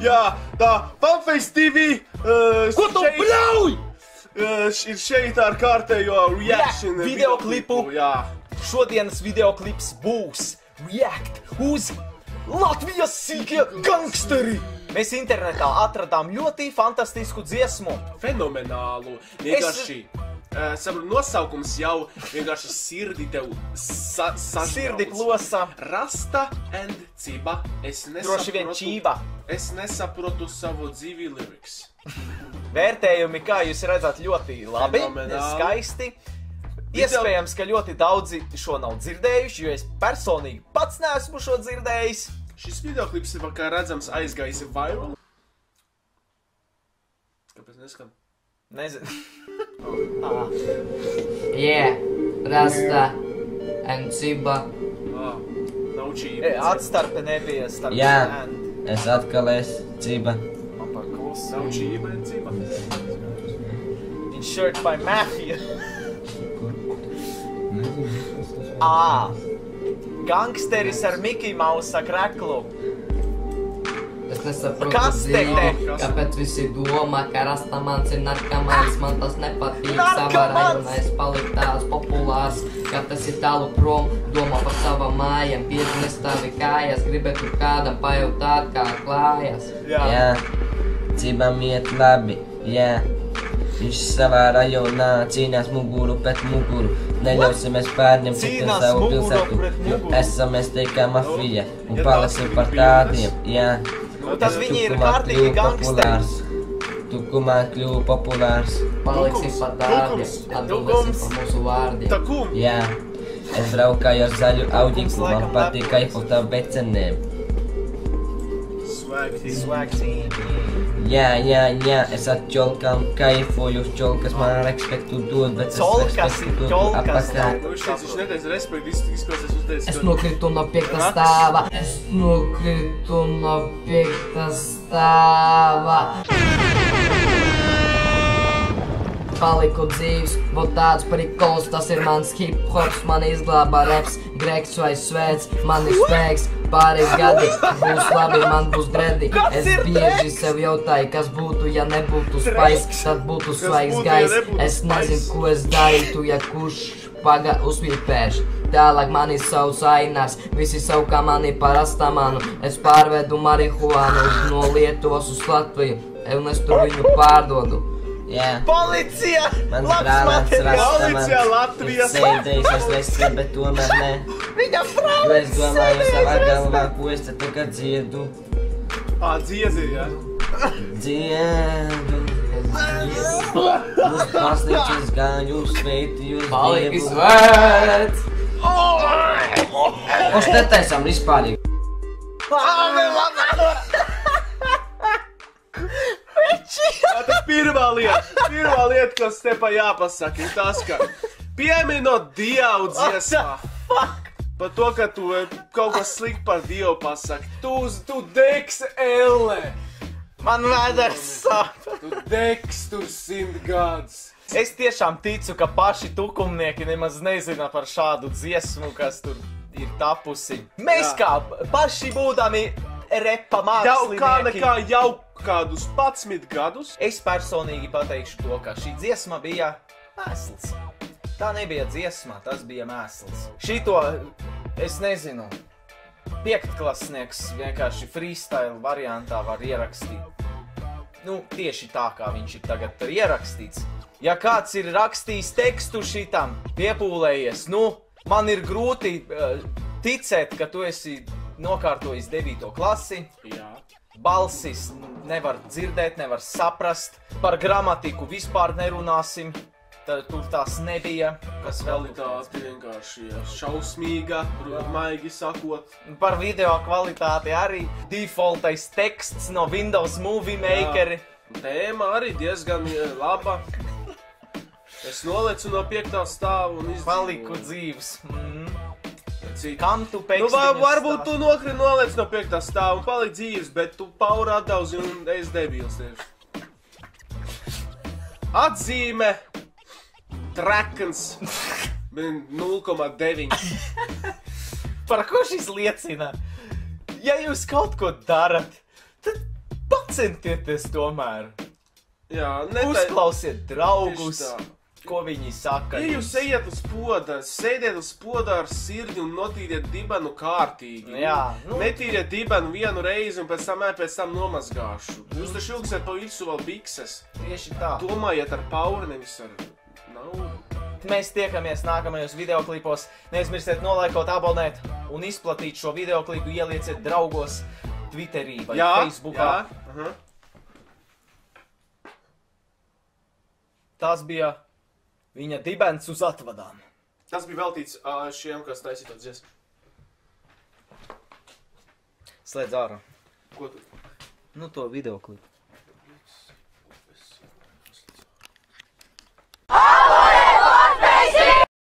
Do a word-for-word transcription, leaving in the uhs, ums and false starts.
Jā, tā, Funface T V. Uh, Ko tu bļauj? Uh, ir šeit ar kārtējo reaction Jā, videoklipu. Jā. Šodienas videoklips būs react uz Latvijas sīkie gangsteri. Mēs internetā atradām ļoti fantastisku dziesmu. Fenomenālu. Vienkārši. Es... Uh, Sapratu, nosaukums jau vienkārši sirdi tev sa sažņauc. Sirdi plosa. Rasta and Ciba. Es Droši vien Čība. Es nesaprotu savu dzīvi lyrics. Vērtējumi, kā jūs redzat, ļoti labi, Fenomenāli. skaisti. Iespējams, ka ļoti daudzi šo nav dzirdējuši, jo es personīgi pats neesmu šo dzirdējis. Šis videoklips ir, kā redzams, aizgājis viral. Kāpēc neskan? Nezinu. ah. Yeah, Rasta and Ciba. Ah, nav Čība. Atstarpe nebija starp Jā, and. es atkal esmu Ciba. Man par klusu. Nav Čība and Ciba. Insured by Mafia. Ā, gangsteris ar Mickey Mausa kreklu. Es nesaprotu Kas te te? dzīvi, kāpēc visi domā, ka Rastamans ir narkamans, man tas nepatīk, savā Narkamans! rajonā es paliku tāds populārs, ka tas ir tālu prom, domā par savām mājām, bieži nestāvi kājas, gribētu kādam pajautāt, kā klājas. Jā. Jā, Cibam iet labi, jā. Viņš savā rajonā cīnās muguru pret muguru. Neļausimies pārņemt citu savu pilsētu, jo esam mēs tikai mafija un paliksim par tādiem, jā. Nu, tad viņi ir kārtīgi gangsteri. Tukumā kļuvu populārs. Paliksim par tādiem, atbildēsim par mūsu vārdiem. Takum! Jā, es braukāju ar zaļu audiku, man patīk kaifot ar vecenēm. Swag Swag team. Jā, jā, jā, es ar ķolkām kaifoju, ķolkas man respektu dod, bet es Colkas ir respektu dodu ķolkas. apakā. Nu, viņš teica, viņš neteica respektu, izklausās uzteicis, Es nokritu no piektā stāva. Es nokritu no piektā stāva. Paliku dzīvs, vot tāds prikols, tas ir mans hip-hops, man izglāba reps, Gregs vai Svēts, man ir spēks, pāris gadi, būs labi, man būs dredi. Es bieži sev jautāju, kas būtu, ja nebūtu spaiks, tad būtu svaigs gais. Es nezinu, ko es darītu, ja kurš paga uzvīpēš. Tālāk man ir savs ainars, visi saukā mani par Rastamanu. Es pārvedu marihuānu no Lietuvas uz Latviju, un es tur viņu pārdodu. Jā. Policija! Mans Labs brālēns materiāls! Rastamans Policijā Latvijas! ir sēdējis reizē, bet tomēr ne. Viņa Jo es brālis domāju savā galvā, ko es te tagad dziedu. Ā, dziezi, jā? Dziedu. Uz pasniņas gāju, sveitījus Paliki Dievu. Svēts! Uz tetaisam vispārīgi. Tā pirmā lieta, pirmā lieta, kas te pa jāpasaka, ir tas, ka pieminot Dievu dziesmā. Par to, ka tu kaut kas slikti par Dievu pasaki. Tu, tu degs elle. Man vēders sāp! Tu degs tur simt gadus. Es tiešām ticu, ka paši tukumnieki nemaz nezina par šādu dziesmu, kas tur ir tapusi. Mēs Jā. kā paši būdami repa Jau kā mākslinieki. nekā jau kādus padsmit gadus. Es personīgi pateikšu to, ka šī dziesma bija mēsls. Tā nebija dziesma, tas bija mēsls. Šito, es nezinu, piektklasnieks vienkārši freestyle variantā var ierakstīt. Nu, tieši tā, kā viņš ir tagad tur ierakstīts. Ja kāds ir rakstījis tekstu šitam, piepūlējies, nu, man ir grūti uh, ticēt, ka tu esi nokārtojis devīto klasi. Jā. Balsis nevar dzirdēt, nevar saprast. Par gramatiku vispār nerunāsim. Tad tur tās nebija. Kas vēl ir tāds? Kvalitāte vienkārši jā, šausmīga, maigi sakot. Par video kvalitāti arī. Defaultais teksts no Windows Movie Maker. Tēma arī diezgan laba. Es noliecu no piektā stāva un izdzīvoju. Paliku dzīvs. Mm. Cik? Kam tu Nu, pēkstiņus var, varbūt tu stāsti? nokri noliec no piektā stāva un paliki dzīves, bet tu pauri atdauzi un es debils tieši. Atzīme trakens nulle koma deviņi. Par ko šis liecina? Ja jūs kaut ko darat, tad pacentieties tomēr. Jā, ne tā. Uzklausiet draugus, Tieši tā. ko viņi saka. Ja jūs ejiet uz poda, sēdiet uz poda ar sirdi un notīriet dibenu kārtīgi. Jā, nu. Netīriet dibenu vienu reizi un pēc tam, ē, pēc tam nomazgāšu. Jūs taču ilgsiet pa visu vēl bikses. Tieši tā. Domājiet ar pauri, nevis ar naudu. Mēs tiekamies nākamajos videoklipos. Neaizmirstiet nolaikot, abonēt un izplatīt šo videoklipu. Ielieciet draugos Twitterī vai Jā, Facebookā. jā. Aha. Tas bija viņa dibens uz atvadām. Tas bija veltīts ā, šiem, kas taisīja to dziesmu. Slēdz ārā. Ko tu? Nu to videoklipu.